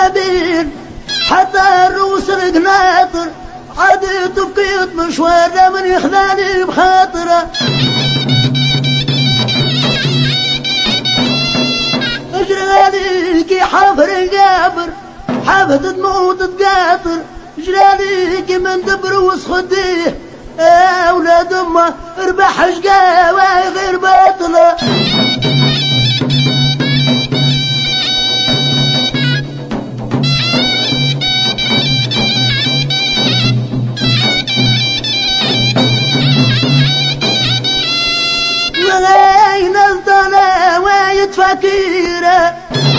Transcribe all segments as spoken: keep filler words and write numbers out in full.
السبيل حتى الروس القناطر عديت بقيت مشوار من يخذاني بخاطره جراليكي حفر قابر حافظ تموت تقاطر جراليكي من دبروس خديه اولاد امه اربح شقاوة غير باطله وين الضنا وايد فكيره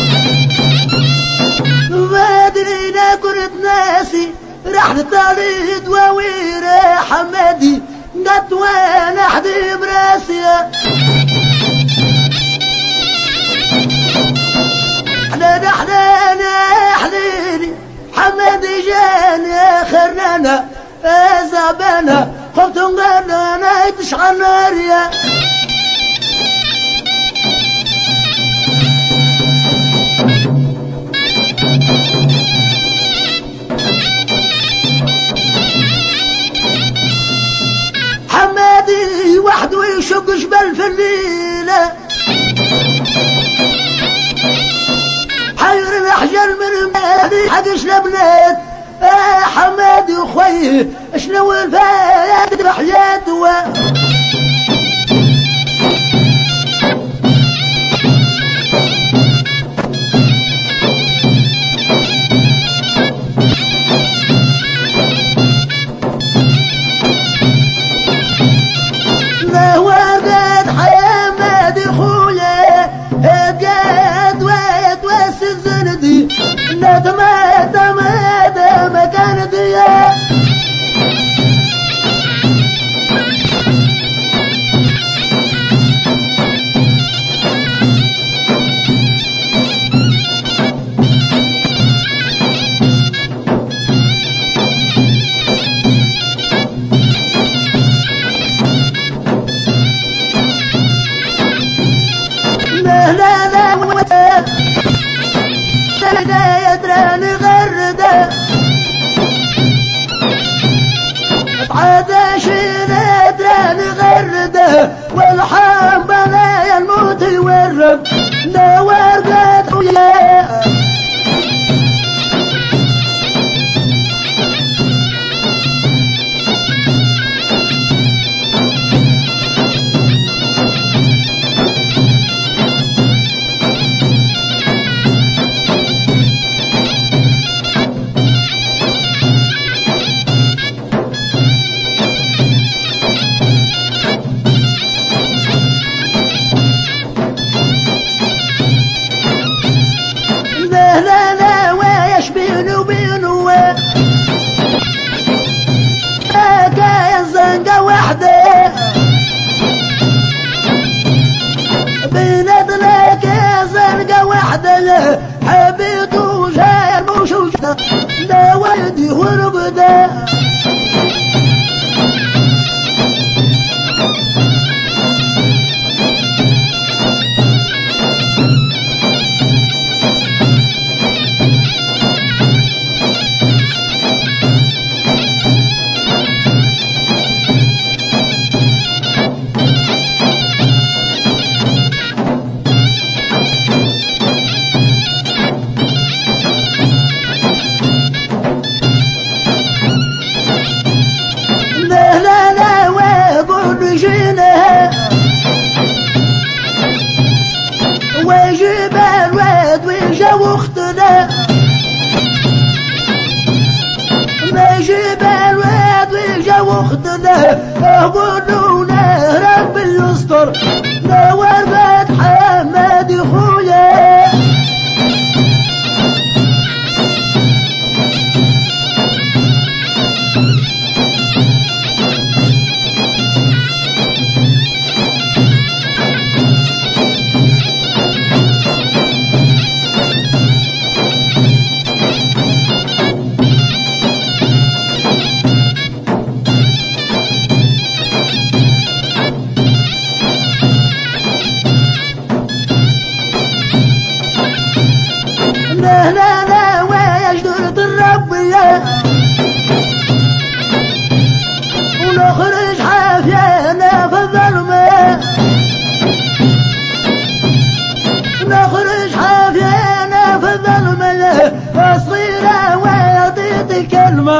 وادرينا كنت ناسي رحت طالي دواويره حمادي قد وانا حدي براسيه حنان حنان حليلي حمادي جاني خرنانا زعبانا قلت نغنى انا تشعل ناريه حمادي وحده يشق جبل في الليلة حير الأحجار من مالي حق شلبنات آه حمادي وخويه شنو الفايات بحياته يدراني غرده بعد شيل يدراني غرده والحام بلايا الموت يورد لا ورقت وياه بيني وبينه كاين زنقة وحدة بيناتنا كاين زنقة وحدة حبيته جاي الموشوشة لا ولدي ورقده ويجيب الواد ويجا واختنا ما يجيب الواد ويجا واختنا اقولونا ربي يستر نور بيت حمادي خويا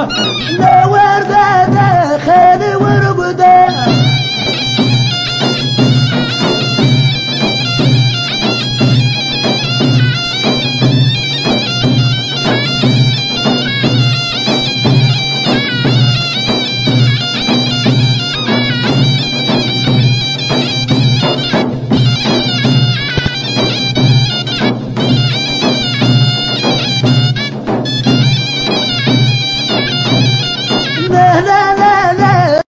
لا ورده خير